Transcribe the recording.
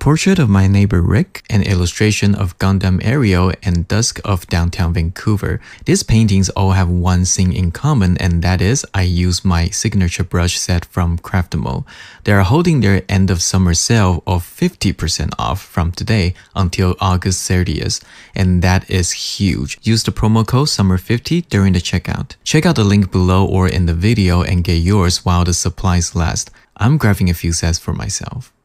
portrait of my neighbor Rick, an illustration of Gundam Ariel, and Dusk of downtown Vancouver. These paintings all have one thing in common, and that is I use my signature brush set from Craftable. They are holding their end of summer sale of 50% off from today until August 30th, and that is huge. Use the promo code SUMMER50 during the checkout. Check out the link below or in the video and get yours while the supplies last. I'm grabbing a few sets for myself.